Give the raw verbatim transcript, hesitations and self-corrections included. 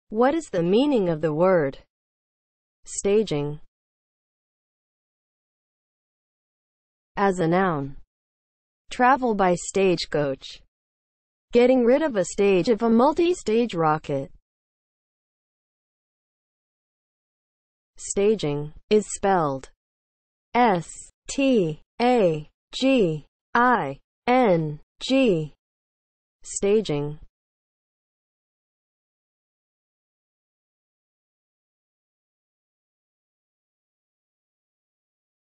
What is the meaning of the word staging? As a noun, travel by stagecoach. Getting rid of a stage of a multi-stage rocket. Staging is spelled S T A G I N G. Staging